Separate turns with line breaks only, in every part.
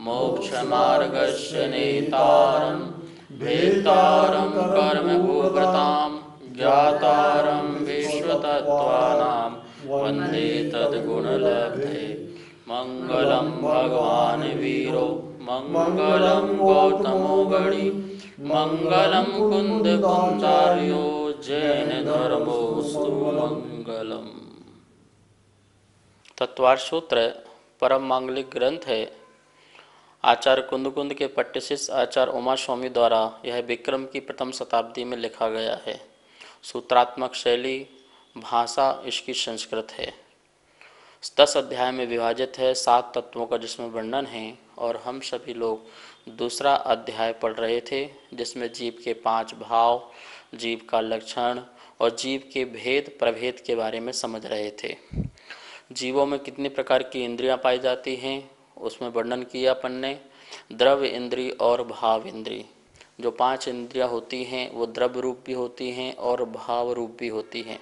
मोक्षमार्गस्य नेतारं भेत्तारं कर्मभूभृतां ज्ञातारं विश्वतत्त्वानां वन्दे तद्गुणलब्धे। मंगलम भगवान वीरो मंगलम गौतमो गणि मंगलम कुंद कुंजार्यो जैन धर्मोस्तु मंगलम। तत्वार सूत्र परम मांगलिक ग्रंथ है। आचार्य कुंद के पट्ट शिष्य आचार्य उमा स्वामी द्वारा यह विक्रम की प्रथम शताब्दी में लिखा गया है। सूत्रात्मक शैली, भाषा इसकी संस्कृत है। 10 अध्याय में विभाजित है, 7 तत्वों का जिसमें वर्णन है। और हम सभी लोग दूसरा अध्याय पढ़ रहे थे जिसमें जीव के 5 भाव, जीव का लक्षण और जीव के भेद प्रभेद के बारे में समझ रहे थे। जीवों में कितनी प्रकार की इंद्रियां पाई जाती हैं उसमें वर्णन किया अपन ने। द्रव्य इंद्री और भाव इंद्री, जो 5 इंद्रियां होती हैं वो द्रव्य रूप भी होती हैं और भाव रूप भी होती हैं।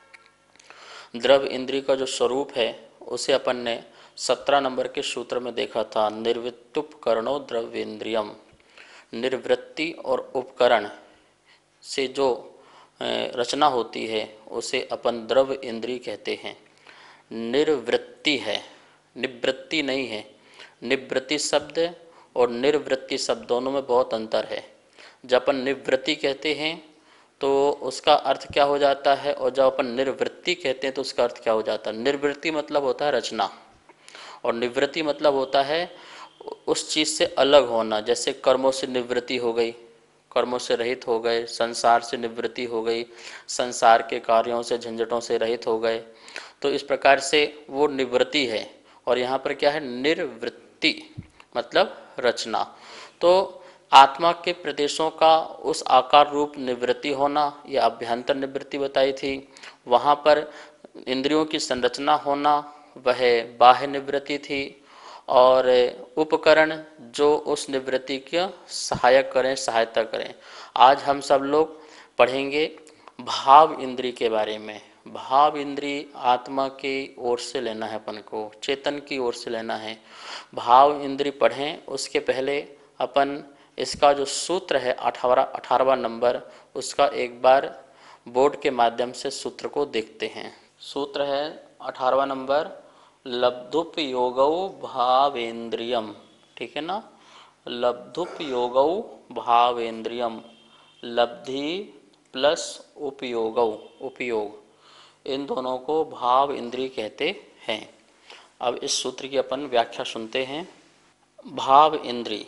द्रव्य इंद्रिय का जो स्वरूप है उसे अपन ने 17 नंबर के सूत्र में देखा था। निर्वृत्तुपकरणो द्रव्य इंद्रियम। निर्वृत्ति और उपकरण से जो रचना होती है उसे अपन द्रव्य इंद्रिय कहते हैं। निर्वृत्ति है, निवृत्ति नहीं है। निवृत्ति शब्द और निर्वृत्ति शब्द दोनों में बहुत अंतर है। जब अपन निवृत्ति कहते हैं तो उसका अर्थ क्या हो जाता है, और जब अपन निर्वृत्ति कहते हैं तो उसका अर्थ क्या हो जाता है। निर्वृत्ति मतलब होता है रचना और निवृत्ति मतलब होता है उस चीज़ से अलग होना। जैसे कर्मों से निवृत्ति हो गई, कर्मों से रहित हो गए, संसार से निवृत्ति हो गई, संसार के कार्यों से झंझटों से रहित हो गए। तो इस प्रकार से वो निवृत्ति है। और यहाँ पर क्या है, निर्वृत्ति मतलब रचना। तो आत्मा के प्रदेशों का उस आकार रूप निवृत्ति होना, यह अभ्यंतर निवृत्ति बताई थी। वहाँ पर इंद्रियों की संरचना होना वह बाह्य निवृत्ति थी। और उपकरण जो उस निवृत्ति के सहायक करें, सहायता करें। आज हम सब लोग पढ़ेंगे भाव इंद्री के बारे में। भाव इंद्री आत्मा की ओर से लेना है, अपन को चेतन की ओर से लेना है। भाव इंद्री पढ़ें उसके पहले अपन इसका जो सूत्र है 18वां नंबर, उसका एक बार बोर्ड के माध्यम से सूत्र को देखते हैं। सूत्र है 18वां नंबर, लब्धुपयोगौ भावेन्द्रियम। ठीक है ना, लब्धुपयोगौ भावेन्द्रियम। लब्धि प्लस उपयोगौ, उपयोग, इन दोनों को भाव इंद्रिय कहते हैं। अब इस सूत्र की अपन व्याख्या सुनते हैं। भाव इंद्रिय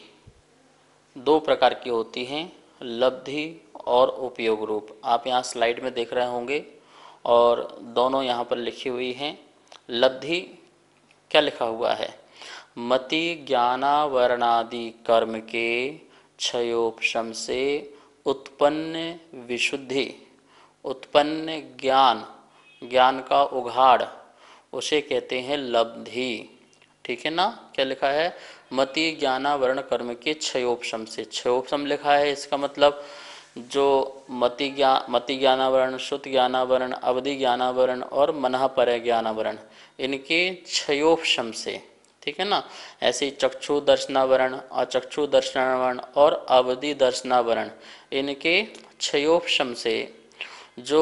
2 प्रकार की होती हैं, लब्धि और उपयोग रूप। आप यहाँ स्लाइड में देख रहे होंगे और दोनों यहाँ पर लिखी हुई हैं। लब्धि क्या लिखा हुआ है, मति ज्ञानावरणादि कर्म के क्षयोपशम से उत्पन्न विशुद्धि, उत्पन्न ज्ञान, ज्ञान का उघाड़, उसे कहते हैं लब्धि। ठीक है ना, क्या लिखा है, मति ज्ञानावरण कर्म के क्षयोपशम से। क्षयोपशम लिखा है, इसका मतलब जो मति ज्ञानावरण, श्रुत ज्ञानावरण, अवधि ज्ञानावरण और मनः पर ज्ञानावरण, इनके क्षयोपशम से। ठीक है ना, ऐसे ही चक्षु दर्शनावरण, अचक्षु दर्शनावरण और अवधि दर्शनावरण, इनके क्षयोपशम से जो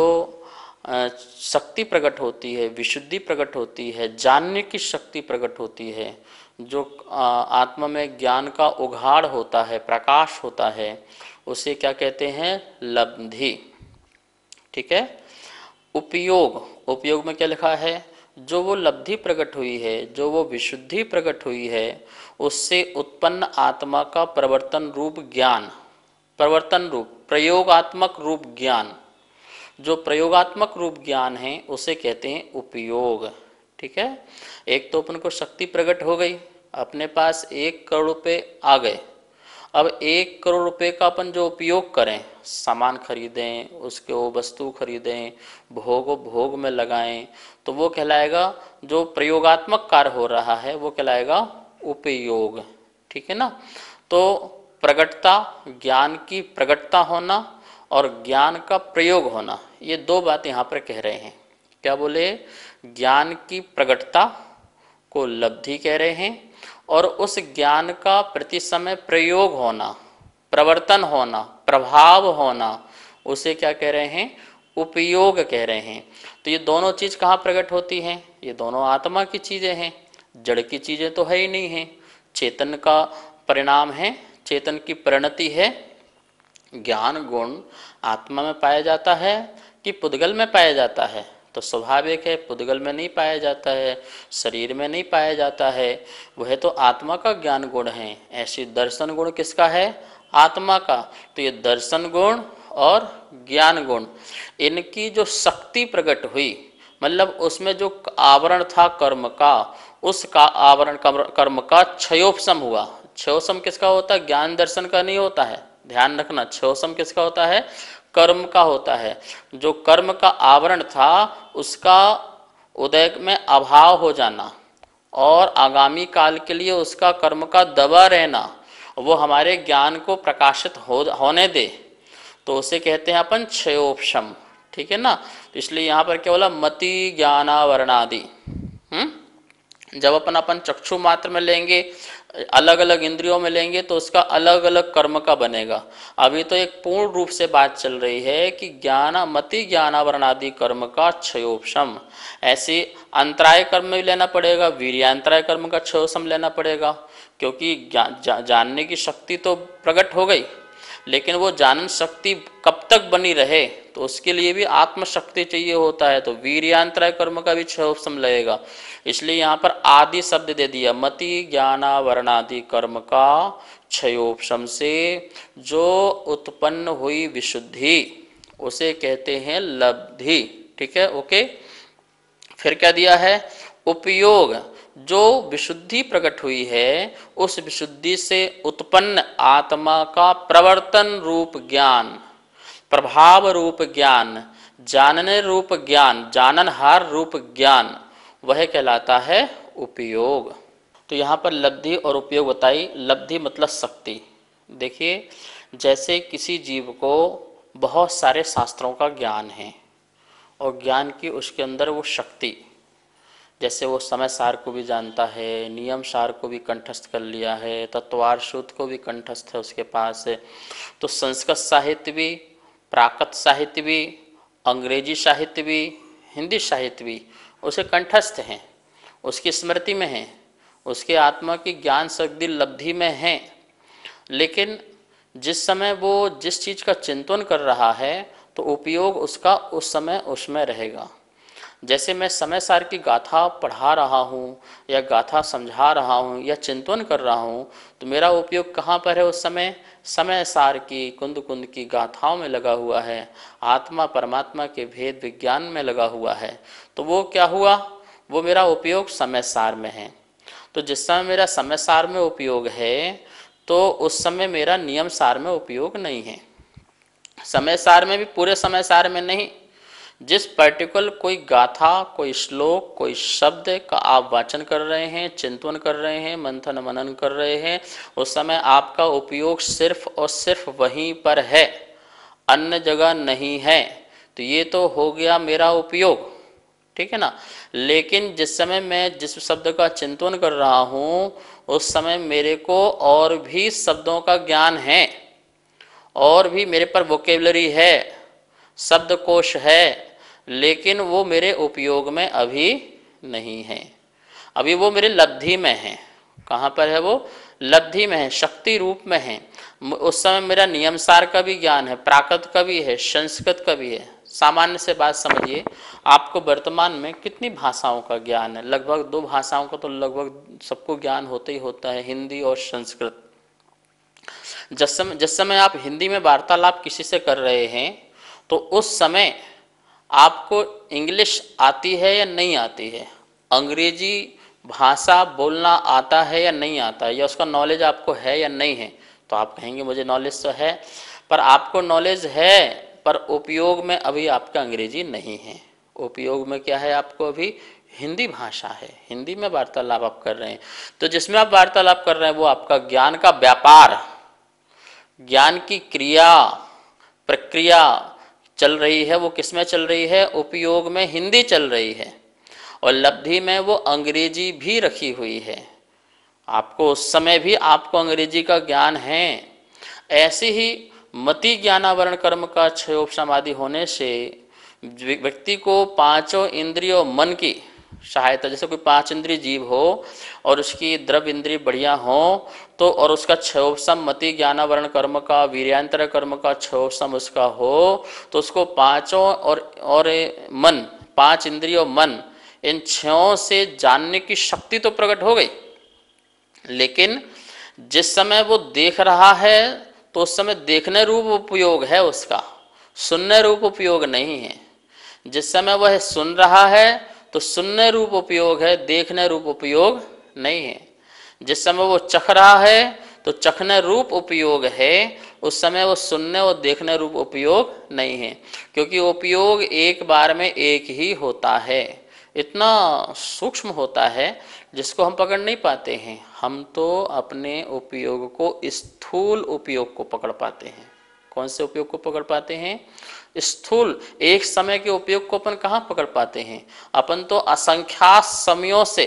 शक्ति प्रकट होती है, विशुद्धि प्रकट होती है, जानने की शक्ति प्रकट होती है, जो आत्मा में ज्ञान का उघाड़ होता है, प्रकाश होता है, उसे क्या कहते हैं, लब्धि। ठीक है। उपयोग, उपयोग में क्या लिखा है, जो वो लब्धि प्रकट हुई है, जो वो विशुद्धि प्रकट हुई है, उससे उत्पन्न आत्मा का प्रवर्तन रूप ज्ञान, प्रवर्तन रूप प्रयोगात्मक रूप ज्ञान, जो प्रयोगात्मक रूप ज्ञान है उसे कहते हैं उपयोग। ठीक है। एक तो अपन को शक्ति प्रकट हो गई, अपने पास 1 करोड़ रुपए आ गए। अब 1 करोड़ रुपए का अपन जो उपयोग करें, सामान खरीदें, उसके वो वस्तु खरीदें, भोग में लगाएं, तो वो कहलाएगा, जो प्रयोगात्मक कार्य हो रहा है वो कहलाएगा उपयोग। ठीक है ना। तो प्रगटता, ज्ञान की प्रगटता होना और ज्ञान का प्रयोग होना, ये 2 बात यहाँ पर कह रहे हैं। क्या बोले, ज्ञान की प्रगटता को लब्धि कह रहे हैं और उस ज्ञान का प्रति समय प्रयोग होना, प्रवर्तन होना, प्रभाव होना, उसे क्या कह रहे हैं? उपयोग कह रहे हैं। तो ये दोनों चीज़ कहाँ प्रकट होती हैं? ये दोनों आत्मा की चीज़ें हैं, जड़ की चीज़ें तो है ही नहीं हैं। चेतन का परिणाम है, चेतन की परिणति है। ज्ञान गुण आत्मा में पाया जाता है कि पुद्गल में पाया जाता है? तो स्वाभाविक है पुद्गल में नहीं पाया जाता है, शरीर में नहीं पाया जाता है, वह तो आत्मा का ज्ञान गुण है। ऐसी दर्शन गुण किसका है? आत्मा का। तो ये दर्शन गुण और ज्ञान गुण, इनकी जो शक्ति प्रकट हुई, मतलब उसमें जो आवरण था कर्म का, उसका आवरण कर्म का क्षयोपशम हुआ। क्षयोपशम किसका होता है? ज्ञान दर्शन का नहीं होता है, ध्यान रखना। क्षयोपशम किसका होता है? कर्म का होता है। जो कर्म का आवरण था उसका उदय में अभाव हो जाना और आगामी काल के लिए उसका कर्म का दबा रहना, वो हमारे ज्ञान को प्रकाशित होने दे, तो उसे कहते हैं अपन क्षयोपशम। ठीक है ना? तो इसलिए यहाँ पर क्या बोला? मति ज्ञानावरणादि। जब अपन चक्षु मात्र में लेंगे, अलग अलग इंद्रियों में लेंगे, तो उसका अलग अलग कर्म का बनेगा। अभी तो एक पूर्ण रूप से बात चल रही है कि मति ज्ञानावरणादि कर्म का क्षयोपशम। ऐसे अंतराय कर्म में भी लेना पड़ेगा, वीर्यांतराय कर्म का क्षयोपशम लेना पड़ेगा, क्योंकि जानने की शक्ति तो प्रकट हो गई, लेकिन वो जानन शक्ति कब तक बनी रहे, तो उसके लिए भी आत्मशक्ति चाहिए होता है। तो वीर्यांतराय कर्म का भी क्षयोपशम लगेगा। इसलिए यहाँ पर आदि शब्द दे दिया। मति ज्ञानावरणादि कर्म का क्षयोपशम से जो उत्पन्न हुई विशुद्धि, उसे कहते हैं लब्धि। ठीक है, ओके। फिर क्या दिया है? उपयोग। जो विशुद्धि प्रकट हुई है, उस विशुद्धि से उत्पन्न आत्मा का प्रवर्तन रूप ज्ञान, प्रभाव रूप ज्ञान, जानने रूप ज्ञान, जाननहार रूप ज्ञान, वह कहलाता है उपयोग। तो यहाँ पर लब्धि और उपयोग बताई। लब्धि मतलब शक्ति। देखिए, जैसे किसी जीव को बहुत सारे शास्त्रों का ज्ञान है और ज्ञान की उसके अंदर वो शक्ति, जैसे वो समय सार को भी जानता है, नियम सार को भी कंठस्थ कर लिया है, तत्वार सूत को भी कंठस्थ है उसके पास है, तो संस्कृत साहित्य भी, प्राकृत साहित्य भी, अंग्रेजी साहित्य भी, हिंदी साहित्य भी उसे कंठस्थ हैं, उसकी स्मृति में हैं, उसके आत्मा की ज्ञान शक्ति लब्धि में हैं। लेकिन जिस समय वो जिस चीज़ का चिंतन कर रहा है, तो उपयोग उसका उस समय उसमें रहेगा। जैसे मैं समय सार की गाथा पढ़ा रहा हूँ या गाथा समझा रहा हूँ या चिंतन कर रहा हूँ, तो मेरा उपयोग कहाँ पर है उस समय? समय सार की कुंद कुंद की गाथाओं में लगा हुआ है, आत्मा परमात्मा के भेद विज्ञान में लगा हुआ है। तो वो क्या हुआ? वो मेरा उपयोग समय सार में है। तो जिस समय मेरा समय सार में उपयोग है, तो उस समय मेरा नियम सार में उपयोग नहीं है। समय सार में भी पूरे समय सार में नहीं, जिस पर्टिकुलर कोई गाथा, कोई श्लोक, कोई शब्द का आप वाचन कर रहे हैं, चिंतन कर रहे हैं, मंथन मनन कर रहे हैं, उस समय आपका उपयोग सिर्फ और सिर्फ वहीं पर है, अन्य जगह नहीं है। तो ये तो हो गया मेरा उपयोग। ठीक है ना? लेकिन जिस समय मैं जिस शब्द का चिंतन कर रहा हूँ, उस समय मेरे को और भी शब्दों का ज्ञान है, और भी मेरे पर वोकेबलरी है, शब्दकोश है, लेकिन वो मेरे उपयोग में अभी नहीं है, अभी वो मेरे लब्धि में है। कहाँ पर है वो? लब्धि में है, शक्ति रूप में है। उस समय मेरा नियमसार का भी ज्ञान है, प्राकृत का भी है, संस्कृत का भी है। सामान्य से बात समझिए, आपको वर्तमान में कितनी भाषाओं का ज्ञान है? लगभग 2 भाषाओं का तो लगभग सबको ज्ञान होता ही होता है, हिंदी और संस्कृत। जिस समय आप हिंदी में वार्तालाप किसी से कर रहे हैं, तो उस समय आपको इंग्लिश आती है या नहीं आती है? अंग्रेजी भाषा बोलना आता है या नहीं आता है? या उसका नॉलेज आपको है या नहीं है? तो आप कहेंगे मुझे नॉलेज तो है, पर आपको नॉलेज है, पर उपयोग में अभी आपका अंग्रेजी नहीं है। उपयोग में क्या है? आपको अभी हिंदी भाषा है, हिंदी में वार्तालाप आप कर रहे हैं। तो जिसमें आप वार्तालाप कर रहे हैं वो आपका ज्ञान का व्यापार, ज्ञान की क्रिया प्रक्रिया चल रही है, वो किस में चल रही है? उपयोग में हिंदी चल रही है, और लब्धि में वो अंग्रेजी भी रखी हुई है। आपको उस समय भी आपको अंग्रेजी का ज्ञान है। ऐसे ही मति ज्ञानावरण कर्म का क्षयोपशम होने से व्यक्ति को पांचों इंद्रियों मन की सहायता, जैसे कोई पांच इंद्रिय जीव हो और उसकी द्रव्य इंद्रिय बढ़िया हो तो, और उसका क्षयोपशम मति ज्ञानावरण कर्म का वीर्यांतर कर्म का क्षयोपशम उसका हो तो उसको पांचों और मन, पांच इंद्रियों मन, इन छयों से जानने की शक्ति तो प्रकट हो गई। लेकिन जिस समय वो देख रहा है तो उस समय देखने रूप उपयोग है उसका, सुनने रूप उपयोग नहीं है। जिस समय वह सुन रहा है तो सुनने रूप उपयोग है, देखने रूप उपयोग नहीं है। जिस समय वो चख रहा है तो चखने रूप उपयोग है, उस समय वो सुनने और देखने रूप उपयोग नहीं है, क्योंकि उपयोग एक बार में एक ही होता है, इतना सूक्ष्म होता है जिसको हम पकड़ नहीं पाते हैं। हम तो अपने उपयोग को, स्थूल उपयोग को पकड़ पाते हैं। कौन से उपयोग को पकड़ पाते हैं? स्थूल एक समय के उपयोग को अपन कहाँ पकड़ पाते हैं? अपन तो असंख्यात समयों से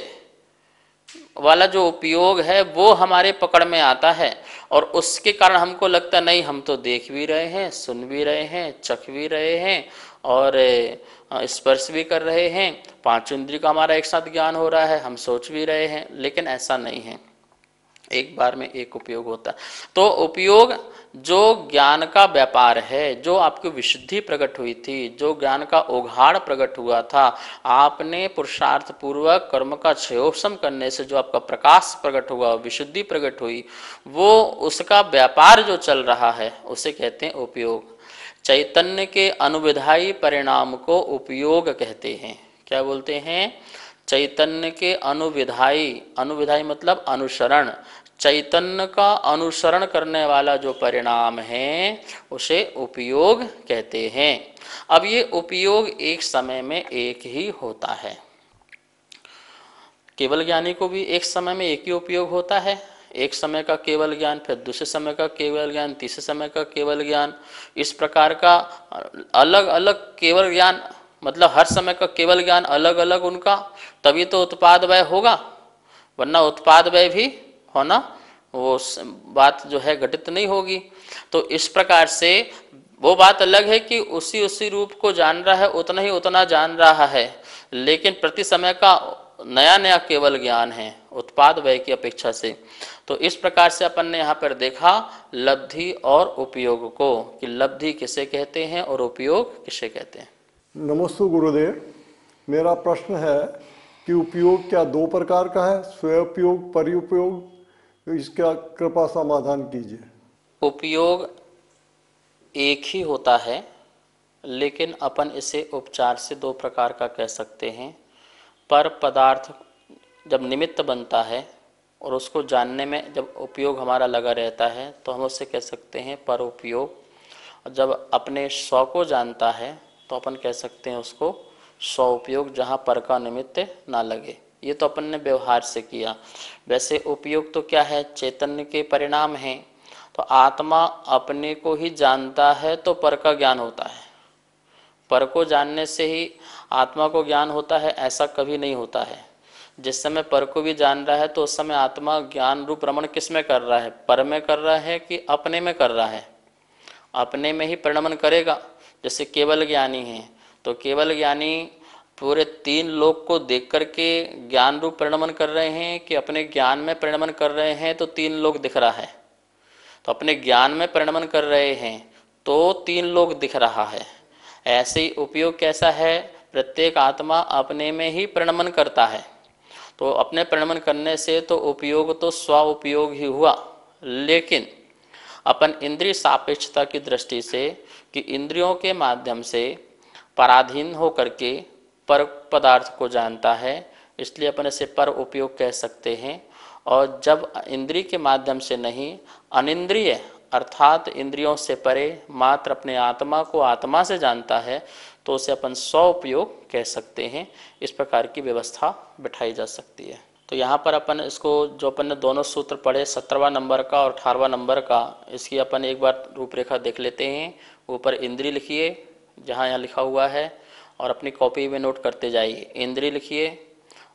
वाला जो उपयोग है वो हमारे पकड़ में आता है, और उसके कारण हमको लगता नहीं हम तो देख भी रहे हैं, सुन भी रहे हैं, चख भी रहे हैं और स्पर्श भी कर रहे हैं, पांच इंद्रिय का हमारा एक साथ ज्ञान हो रहा है, हम सोच भी रहे हैं। लेकिन ऐसा नहीं है, एक बार में एक उपयोग होता है। तो उपयोग जो ज्ञान का व्यापार है, जो आपकी विशुद्धि प्रकट हुई थी, जो ज्ञान का उघाड़ प्रकट हुआ था, आपने पुरुषार्थ पूर्वक कर्म का क्षयोपशम करने से जो आपका प्रकाश प्रकट हुआ, विशुद्धि प्रकट हुई, वो उसका व्यापार जो चल रहा है उसे कहते हैं उपयोग। चैतन्य के अनुविधायी परिणाम को उपयोग कहते हैं। क्या बोलते हैं? चैतन्य के अनुविधायी, अनुविधायी मतलब अनुसरण, चैतन्य का अनुसरण करने वाला जो परिणाम है उसे उपयोग कहते हैं। अब ये उपयोग एक समय में एक ही होता है। केवल ज्ञानी को भी एक समय में एक ही उपयोग होता है, एक समय का केवल ज्ञान, फिर दूसरे समय का केवल ज्ञान, तीसरे समय का केवल ज्ञान, इस प्रकार का अलग अलग केवल ज्ञान, मतलब हर समय का केवल ज्ञान अलग अलग उनका, तभी तो उत्पाद व्यय होगा, वरना उत्पाद व्यय भी होना वो बात जो है घटित नहीं होगी। तो इस प्रकार से वो बात अलग है कि उसी उसी रूप को जान रहा है, उतना ही उतना जान रहा है, लेकिन प्रति समय का नया नया केवल ज्ञान है उत्पाद व्यय की अपेक्षा से। तो इस प्रकार से अपन ने यहाँ पर देखा लब्धि और उपयोग को, कि लब्धि किसे कहते हैं और उपयोग किसे कहते हैं।
नमस्ते गुरुदेव, मेरा प्रश्न है कि उपयोग क्या दो प्रकार का है, स्वउपयोग, परिउपयोग? इसका कृपा समाधान कीजिए।
उपयोग एक ही होता है, लेकिन अपन इसे उपचार से दो प्रकार का कह सकते हैं। पर पदार्थ जब निमित्त बनता है और उसको जानने में जब उपयोग हमारा लगा रहता है तो हम उससे कह सकते हैं पर उपयोग। और जब अपने स्व को जानता है तो अपन कह सकते हैं उसको स्व उपयोग, जहाँ पर का निमित्त ना लगे। ये तो अपन ने व्यवहार से किया। वैसे उपयोग तो क्या है? चैतन्य के परिणाम हैं। तो आत्मा अपने को ही जानता है तो पर का ज्ञान होता है, पर को जानने से ही आत्मा को ज्ञान होता है, ऐसा कभी नहीं होता है। जिस समय पर को भी जान रहा है तो उस समय आत्मा ज्ञान रूप रमण किस में कर रहा है? पर में कर रहा है कि अपने में कर रहा है? अपने में ही परिणमन करेगा। जैसे केवल ज्ञानी है तो केवल ज्ञानी पूरे तीन लोक को देख करके ज्ञान रूप परिणमन कर रहे हैं कि अपने ज्ञान में परिणमन कर रहे हैं? तो तीन लोक दिख रहा है, तो अपने ज्ञान में परिणमन कर रहे हैं तो तीन लोक दिख रहा है। ऐसे ही उपयोग कैसा है? प्रत्येक आत्मा अपने में ही परिणमन करता है, तो अपने परिणमन करने से तो उपयोग तो स्व उपयोग ही हुआ। लेकिन अपन इंद्रिय सापेक्षता की दृष्टि से कि इंद्रियों के माध्यम से पराधीन होकर के पर पदार्थ को जानता है, इसलिए अपन इसे पर उपयोग कह सकते हैं। और जब इंद्रिय के माध्यम से नहीं, अनिंद्रिय अर्थात इंद्रियों से परे मात्र अपने आत्मा को आत्मा से जानता है तो उसे अपन स्व उपयोग कह सकते हैं। इस प्रकार की व्यवस्था बिठाई जा सकती है। तो यहाँ पर अपन इसको जो अपन ने दोनों सूत्र पढ़े 17वां नंबर का और 18वां नंबर का, इसकी अपन एक बार रूपरेखा देख लेते हैं। ऊपर इंद्रिय लिखिए जहाँ यहाँ लिखा हुआ है और अपनी कॉपी में नोट करते जाइए। इंद्रिय लिखिए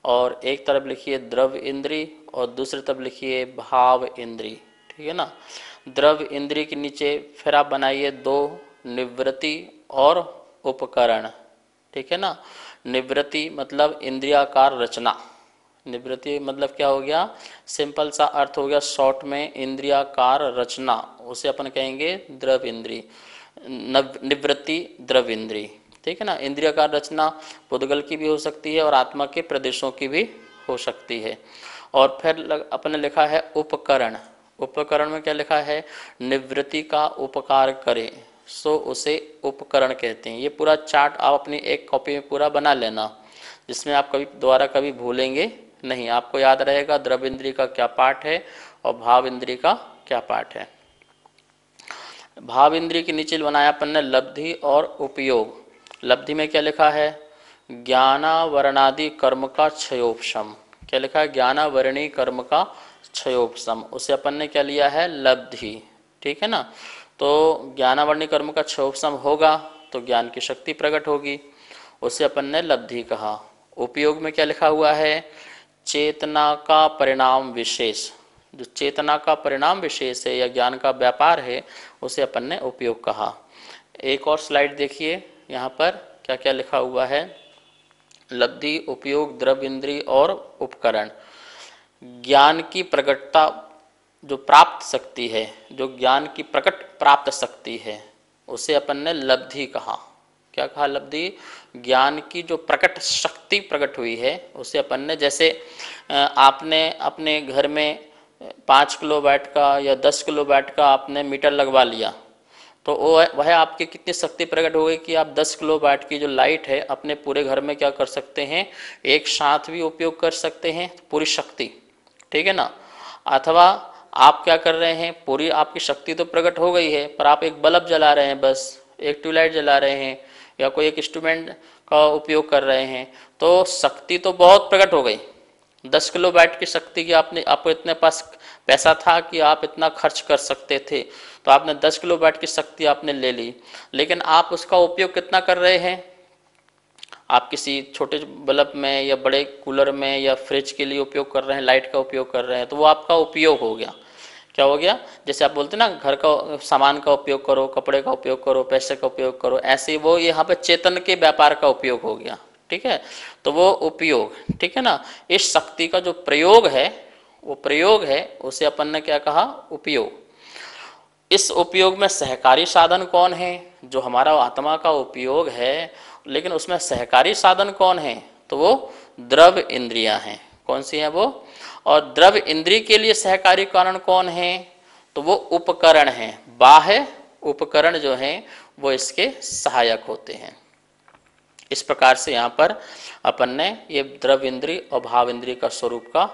और एक तरफ लिखिए द्रव इंद्री और दूसरी तरफ लिखिए भाव इंद्री, ठीक है ना। द्रव इंद्री के नीचे फिर आप बनाइए दो निवृत्ति और उपकरण, ठीक है ना। निवृत्ति मतलब इंद्रियाकार रचना, निवृत्ति मतलब क्या हो गया, सिंपल सा अर्थ हो गया शॉर्ट में, इंद्रियाकार रचना, उसे अपन कहेंगे द्रव इंद्री, निवृत्ति द्रव इंद्री, ठीक है ना। इंद्रियाकार रचना पुद्गल की भी हो सकती है और आत्मा के प्रदेशों की भी हो सकती है। और फिर अपने लिखा है उपकरण, उपकरण में क्या लिखा है, निवृत्ति का उपकार करे सो उसे उपकरण कहते हैं। ये पूरा चार्ट आप अपनी एक कॉपी में पूरा बना लेना, जिसमें आप कभी दोबारा कभी भूलेंगे नहीं, आपको याद रहेगा द्रव इंद्री का क्या पाठ है और भाव इंद्री का क्या पाठ है। भाव इंद्री के नीचे बनाया अपन ने लब्धि और उपयोग। लब्धि में क्या लिखा है, ज्ञानावरणादि कर्म का क्षयोपशम, क्या लिखा है, ज्ञानावरणी कर्म का क्षयोपशम, उसे अपन ने क्या लिया है, लब्धि, ठीक है ना। तो ज्ञानावरणी कर्म का क्षयोपशम होगा तो ज्ञान की शक्ति प्रकट होगी, उसे अपन ने लब्धि कहा। उपयोग में क्या लिखा हुआ है, चेतना का परिणाम विशेष, जो चेतना का परिणाम विशेष है या ज्ञान का व्यापार है उसे अपन ने उपयोग कहा। एक और स्लाइड देखिए, यहाँ पर क्या क्या लिखा हुआ है, लब्धि, उपयोग, द्रव इंद्री और उपकरण। ज्ञान की प्रकटता जो प्राप्त शक्ति है, जो ज्ञान की प्रकट प्राप्त शक्ति है उसे अपन ने लब्धि कहा। क्या कहा, लब्धि, ज्ञान की जो प्रकट शक्ति प्रकट हुई है उसे अपन ने, जैसे आपने अपने घर में 5 किलोवाट का या 10 किलोवाट का आपने मीटर लगवा लिया, तो वह आपकी कितनी शक्ति प्रकट हो गई कि आप 10 किलोवाट की जो लाइट है अपने पूरे घर में क्या कर सकते हैं, एक साथ भी उपयोग कर सकते हैं पूरी शक्ति, ठीक है ना। अथवा आप क्या कर रहे हैं, पूरी आपकी शक्ति तो प्रकट हो गई है पर आप एक बल्ब जला रहे हैं, बस एक ट्यूबलाइट जला रहे हैं या कोई एक इंस्ट्रूमेंट का उपयोग कर रहे हैं, तो शक्ति तो बहुत प्रकट हो गई। 10 किलोवाट की शक्ति की आपको इतने पास पैसा था कि आप इतना खर्च कर सकते थे, तो आपने 10 किलोवाट की शक्ति आपने ले ली, लेकिन आप उसका उपयोग कितना कर रहे हैं, आप किसी छोटे बल्ब में या बड़े कूलर में या फ्रिज के लिए उपयोग कर रहे हैं, लाइट का उपयोग कर रहे हैं, तो वो आपका उपयोग हो गया। क्या हो गया, जैसे आप बोलते हैं ना घर का सामान का उपयोग करो, कपड़े का उपयोग करो, पैसे का उपयोग करो, ऐसे वो यहाँ पे चेतन के व्यापार का उपयोग हो गया, ठीक है। तो वो उपयोग, ठीक है ना। इस शक्ति का जो प्रयोग है वो प्रयोग है, उसे अपन ने क्या कहा, उपयोग। इस उपयोग में सहकारी साधन कौन है, जो हमारा आत्मा का उपयोग है, लेकिन उसमें सहकारी साधन कौन है, तो वो द्रव इंद्रियां हैं। कौन सी हैं वो, और द्रव इंद्रिय के लिए सहकारी कारण कौन है, तो वो उपकरण हैं। बाह्य उपकरण जो हैं वो इसके सहायक होते हैं। इस प्रकार से यहाँ पर अपन ने ये द्रव इंद्रिय और भाव इंद्रिय का स्वरूप का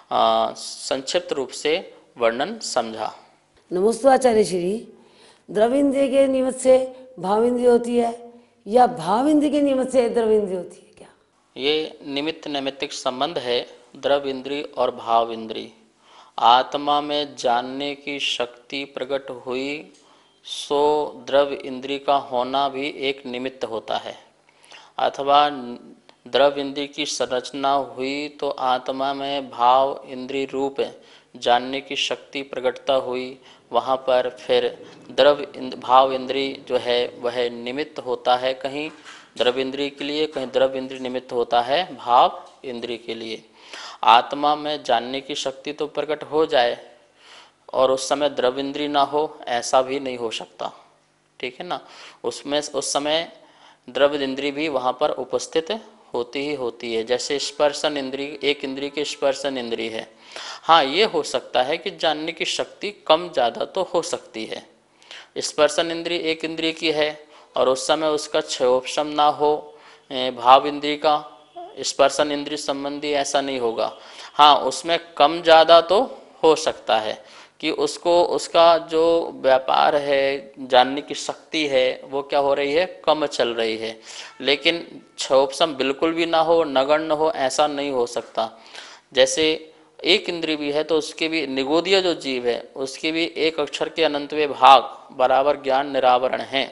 संक्षिप्त रूप से वर्णन समझा।
नमोस्तु आचार्य श्री। द्रव इंद्रिय के निमित्त से भाव इंद्रिय होती है या भाव इंद्रिय के निमित्त से द्रव इंद्रिय होती है क्या?
ये निमित्त नैमित्तिक संबंध है द्रव इंद्रिय और भाव इंद्रिय। आत्मा में जानने की शक्ति प्रकट हुई सो द्रव इंद्रिय का होना भी एक निमित्त होता है, अथवा द्रव इंद्रिय की संरचना हुई तो आत्मा में भाव इंद्रिय रूप जानने की शक्ति प्रकटता हुई, वहाँ पर फिर भाव इंद्रिय जो है वह निमित्त होता है, कहीं द्रव इंद्रिय के लिए, कहीं द्रव इंद्रिय निमित्त होता है भाव इंद्रिय के लिए। आत्मा में जानने की शक्ति तो प्रकट हो जाए और उस समय द्रव इंद्रिय ना हो, ऐसा भी नहीं हो सकता, ठीक है ना। उसमें उस समय द्रव इंद्रिय भी वहाँ पर उपस्थित होती ही होती है। जैसे स्पर्शन इंद्रिय एक इंद्रिय के स्पर्शन इंद्रिय है, हाँ ये हो सकता है कि जानने की शक्ति कम ज़्यादा तो हो सकती है। स्पर्शन इंद्रिय एक इंद्रिय की है और उस समय उसका क्षयोपशम ना हो, भाव इंद्रिय का स्पर्शन इंद्रिय संबंधी ऐसा नहीं होगा। हाँ उसमें कम ज़्यादा तो हो सकता है कि उसको उसका जो व्यापार है, जानने की शक्ति है वो क्या हो रही है, कम चल रही है, लेकिन क्षयोपशम बिल्कुल भी ना हो, नगण्य हो, ऐसा नहीं हो सकता। जैसे एक इंद्रिय भी है तो उसके भी निगोदीय जो जीव है उसके भी एक अक्षर के अनंतवे भाग बराबर ज्ञान निरावरण हैं,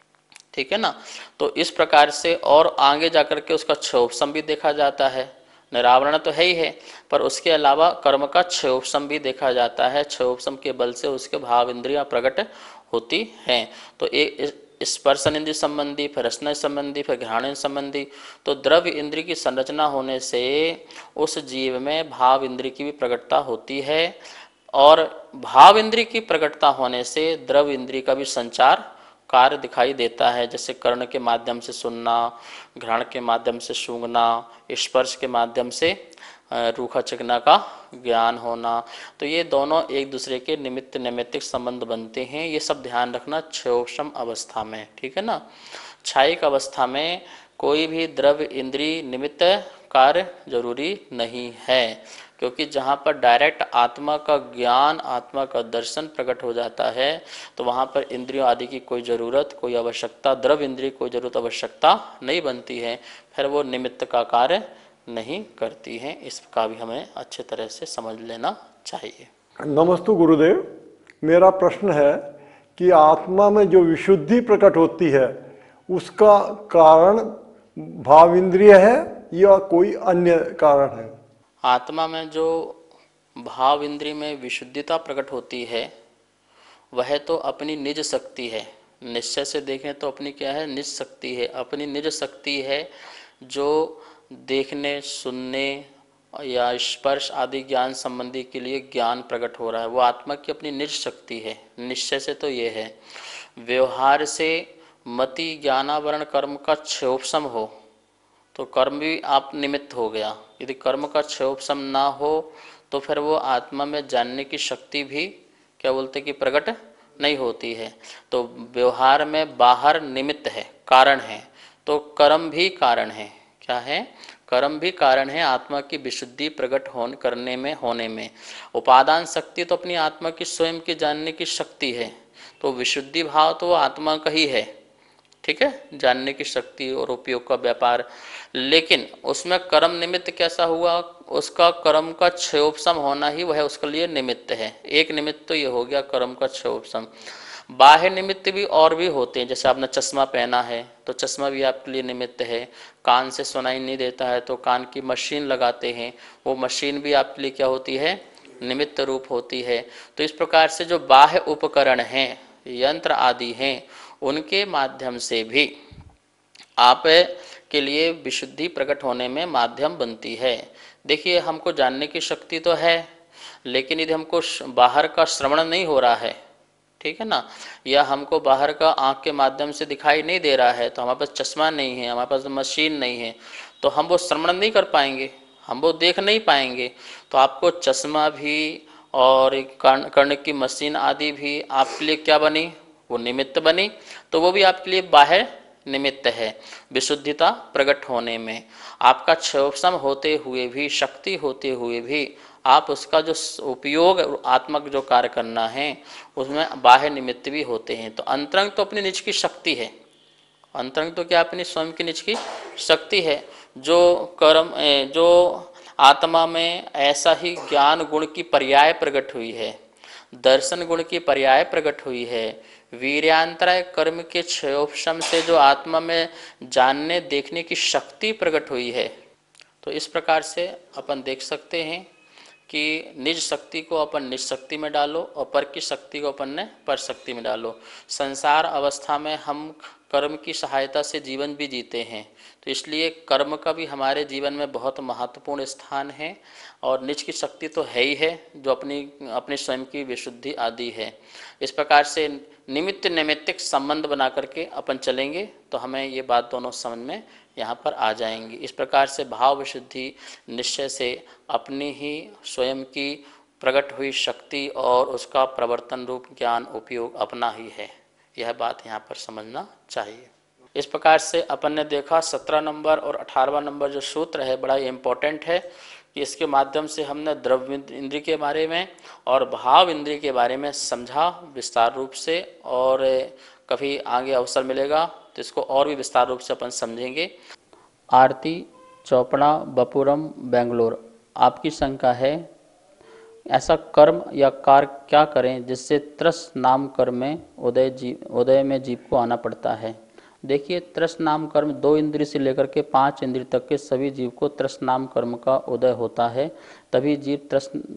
ठीक है ना। तो इस प्रकार से और आगे जाकर के उसका क्षयोपशम भी देखा जाता है, निरावरण तो है ही है, पर उसके अलावा कर्म का क्षयोपशम भी देखा जाता है। क्षयोपशम के बल से उसके भाव इंद्रियां प्रकट होती हैं। तो एक स्पर्शन इंद्रिय संबंधी, फिर रसना संबंधी, फिर घ्राण संबंधी। तो द्रव्य इंद्रिय की संरचना होने से उस जीव में भाव इंद्रिय की भी प्रकटता होती है, और भाव इंद्रिय की प्रकटता होने से द्रव्य इंद्रिय का भी संचार कार्य दिखाई देता है। जैसे कर्ण के माध्यम से सुनना, घ्राण के माध्यम से सूंघना, स्पर्श के माध्यम से रूखा चिकना का ज्ञान होना। तो ये दोनों एक दूसरे के निमित्त नैमित्तिक संबंध बनते हैं। ये सब ध्यान रखना क्षयोपशम अवस्था में, ठीक है ना। क्षयिक अवस्था में कोई भी द्रव्य इंद्रिय निमित्त कार्य जरूरी नहीं है, क्योंकि जहाँ पर डायरेक्ट आत्मा का ज्ञान, आत्मा का दर्शन प्रकट हो जाता है, तो वहाँ पर इंद्रियों आदि की कोई ज़रूरत, कोई आवश्यकता, द्रव्य इंद्रिय कोई ज़रूरत आवश्यकता नहीं बनती है, फिर वो निमित्त का कार्य नहीं करती हैं। इसका भी हमें अच्छे तरह से समझ लेना चाहिए।
नमस्ते गुरुदेव, मेरा प्रश्न है कि आत्मा में जो विशुद्धि प्रकट होती है उसका कारण भाव इंद्रिय है या कोई अन्य कारण है?
आत्मा में जो भाव इंद्रिय में विशुद्धता प्रकट होती है वह तो अपनी निज शक्ति है। निश्चय से देखें तो अपनी क्या है? निज शक्ति है। अपनी निज शक्ति है जो देखने, सुनने या स्पर्श आदि ज्ञान संबंधी के लिए ज्ञान प्रकट हो रहा है, वो आत्मा की अपनी निज शक्ति है। निश्चय से तो ये है। व्यवहार से मति ज्ञानावरण कर्म का क्षयोपशम हो तो कर्म भी आप निमित्त हो गया। यदि कर्म का क्षयोपशम ना हो तो फिर वो आत्मा में जानने की शक्ति भी क्या बोलते कि प्रकट नहीं होती है। तो व्यवहार में बाहर निमित्त है, कारण है, तो कर्म भी कारण है। क्या है? कर्म भी कारण है आत्मा की विशुद्धि प्रकट करने में, होने में। उपादान शक्ति तो अपनी आत्मा की स्वयं की जानने की शक्ति है, तो विशुद्धि भाव तो आत्मा का ही है, ठीक है, जानने की शक्ति और उपयोग का व्यापार। लेकिन उसमें कर्म निमित्त कैसा हुआ? उसका कर्म का क्षयोपशम होना ही वह उसके लिए निमित्त है। एक निमित्त तो ये हो गया कर्म का क्षयोपशम। बाह्य निमित्त भी और भी होते हैं, जैसे आपने चश्मा पहना है तो चश्मा भी आपके लिए निमित्त है। कान से सुनाई नहीं देता है तो कान की मशीन लगाते हैं, वो मशीन भी आपके लिए क्या होती है? निमित्त रूप होती है। तो इस प्रकार से जो बाह्य उपकरण हैं, यंत्र आदि हैं, उनके माध्यम से भी आप के लिए विशुद्धि प्रकट होने में माध्यम बनती है। देखिए, हमको जानने की शक्ति तो है, लेकिन यदि हमको बाहर का श्रवण नहीं हो रहा है, ठीक है ना, या हमको बाहर का आँख के माध्यम से दिखाई नहीं दे रहा है, तो हमारे पास चश्मा नहीं है, हमारे पास मशीन नहीं है, तो हम वो श्रवण नहीं कर पाएंगे, हम वो देख नहीं पाएंगे। तो आपको चश्मा भी और कर्ण की मशीन आदि भी आपके लिए क्या बनी? वो निमित्त बनी। तो वो भी आपके लिए बाह्य निमित्त है विशुद्धता प्रकट होने में। आपका क्षयोपशम होते हुए भी, शक्ति होते हुए भी आप उसका जो उपयोग आत्मक जो कार्य करना है उसमें बाह्य निमित्त भी होते हैं। तो अंतरंग तो अपनी निज की शक्ति है, अंतरंग तो क्या अपनी स्वयं की निज की शक्ति है। जो कर्म, जो आत्मा में ऐसा ही ज्ञान गुण की पर्याय प्रकट हुई है, दर्शन गुण की पर्याय प्रकट हुई है, वीर्यांतराय कर्म के क्षयोपशम से जो आत्मा में जानने देखने की शक्ति प्रकट हुई है। तो इस प्रकार से अपन देख सकते हैं कि निज शक्ति को अपन निज शक्ति में डालो और पर की शक्ति को अपन ने पर शक्ति में डालो। संसार अवस्था में हम कर्म की सहायता से जीवन भी जीते हैं, तो इसलिए कर्म का भी हमारे जीवन में बहुत महत्वपूर्ण स्थान है। और निज की शक्ति तो है ही है जो अपनी स्वयं की विशुद्धि आदि है। इस प्रकार से निमित्त नैमित्तिक संबंध बना करके अपन चलेंगे तो हमें ये बात दोनों समझ में यहाँ पर आ जाएंगी। इस प्रकार से भाव विशुद्धि निश्चय से अपनी ही स्वयं की प्रकट हुई शक्ति और उसका प्रवर्तन रूप ज्ञान उपयोग अपना ही है, यह बात यहाँ पर समझना चाहिए। इस प्रकार से अपन ने देखा 17 नंबर और 18वां नंबर जो सूत्र है बड़ा इम्पोर्टेंट है कि इसके माध्यम से हमने द्रव्य इंद्रिय के बारे में और भाव इंद्रिय के बारे में समझा विस्तार रूप से, और कभी आगे अवसर मिलेगा तो इसको और भी विस्तार रूप से अपन समझेंगे। आरती चोपड़ा, बपुरम, बेंगलोर। आपकी शंका है ऐसा कर्म या कार्य क्या करें जिससे त्रस नाम कर्म में उदय में जीव को आना पड़ता है। देखिए, तृष्ण नाम कर्म 2 इंद्रिय से लेकर के 5 इंद्रिय तक के सभी जीव को तृष्ण नाम कर्म का उदय होता है, तभी जीव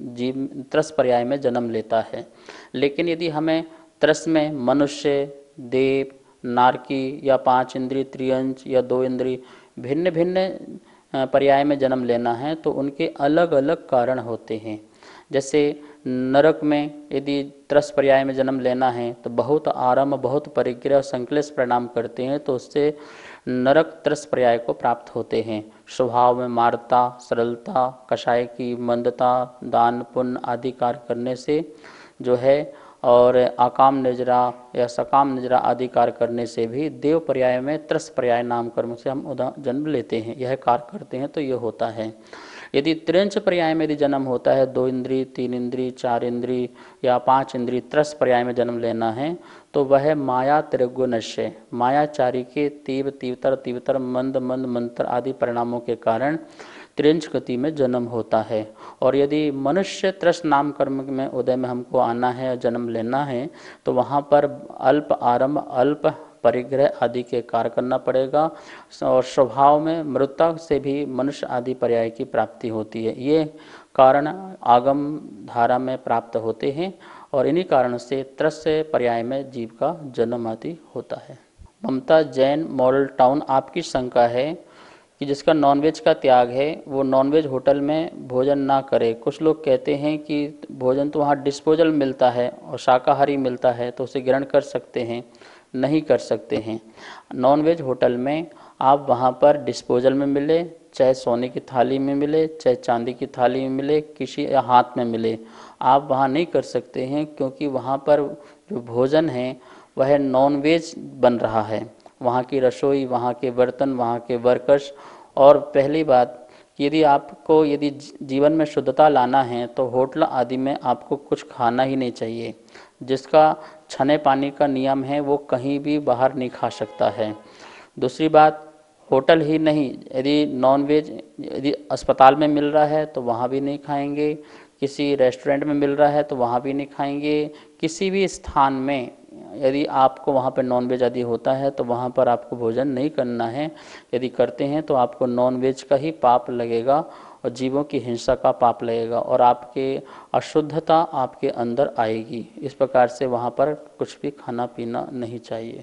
तृष्ण पर्याय में जन्म लेता है। लेकिन यदि हमें तृष्ण में मनुष्य, देव, नारकी या 5 इंद्रिय, त्रियंच या 2 इंद्रिय भिन्न भिन्न पर्याय में जन्म लेना है तो उनके अलग अलग कारण होते हैं। जैसे नरक में यदि त्रस पर्याय में जन्म लेना है तो बहुत आराम, बहुत परिग्रह और संक्लेश परिणाम करते हैं, तो उससे नरक त्रस पर्याय को प्राप्त होते हैं। स्वभाव में मार्ता, सरलता, कषाय की मंदता, दान पुण्य आदि कार्य करने से जो है, और आकाम निजरा या सकाम निजरा आदि कार्य करने से भी देव पर्याय में त्रस पर्याय नाम कर्म से हम जन्म लेते हैं, यह कार्य करते हैं तो ये होता है। यदि त्रिंच पर्याय में यदि जन्म होता है, 2 इंद्रिय, 3 इंद्रिय, 4 इंद्रिय या 5 इंद्रिय त्रस पर्याय में जन्म लेना है तो वह माया त्रिगुणस्य, मायाचारी के तीव्र तीव्रतर तीव्रतर मंद मंद मंत्र आदि परिणामों के कारण त्रिंच गति में जन्म होता है। और यदि मनुष्य त्रस नाम कर्म में उदय में हमको आना है, जन्म लेना है, तो वहाँ पर अल्प आरंभ, अल्प परिग्रह आदि के कार्य करना पड़ेगा और स्वभाव में मृतता से भी मनुष्य आदि पर्याय की प्राप्ति होती है। ये कारण आगम धारा में प्राप्त होते हैं और इन्हीं कारण से त्रस पर्याय में जीव का जन्म आदि होता है। ममता जैन, मॉडल टाउन, आपकी शंका है कि जिसका नॉनवेज का त्याग है वो नॉनवेज होटल में भोजन ना करे। कुछ लोग कहते हैं कि भोजन तो वहाँ डिस्पोजल मिलता है और शाकाहारी मिलता है तो उसे ग्रहण कर सकते हैं। नहीं कर सकते हैं। नॉनवेज होटल में आप वहाँ पर डिस्पोजल में मिले, चाहे सोने की थाली में मिले, चाहे चांदी की थाली में मिले, किसी या हाथ में मिले, आप वहाँ नहीं कर सकते हैं, क्योंकि वहाँ पर जो भोजन है वह नॉनवेज बन रहा है। वहाँ की रसोई, वहाँ के बर्तन, वहाँ के वर्कर्स। और पहली बात, यदि आपको यदि जीवन में शुद्धता लाना है तो होटल आदि में आपको कुछ खाना ही नहीं चाहिए। जिसका छने पानी का नियम है वो कहीं भी बाहर नहीं खा सकता है। दूसरी बात, होटल ही नहीं, यदि नॉनवेज यदि अस्पताल में मिल रहा है तो वहाँ भी नहीं खाएंगे, किसी रेस्टोरेंट में मिल रहा है तो वहाँ भी नहीं खाएंगे। किसी भी स्थान में यदि आपको वहाँ पर नॉनवेज आदि होता है तो वहाँ पर आपको भोजन नहीं करना है। यदि करते हैं तो आपको नॉनवेज का ही पाप लगेगा और जीवों की हिंसा का पाप लगेगा और आपके अशुद्धता आपके अंदर आएगी। इस प्रकार से वहाँ पर कुछ भी खाना पीना नहीं चाहिए।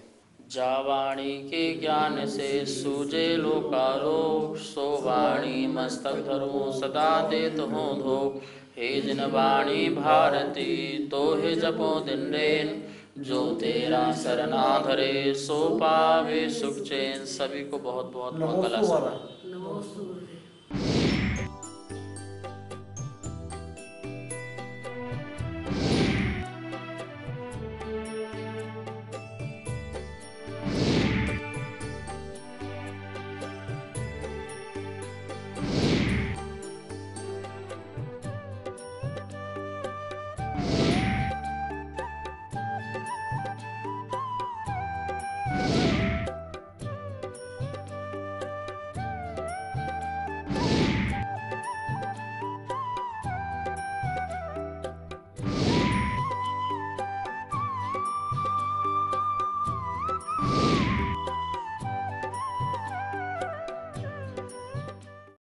जावाणी के ज्ञान से सूझे लोकालोक, सो वाणी मस्तक धरो सदा देत हो धो। हे जिन वाणी भारती तो हे जपो दिन रैन, जो तेरा शरणा धरे सो पावे सुख चैन। सभी को बहुत बहुत मंगल आशा।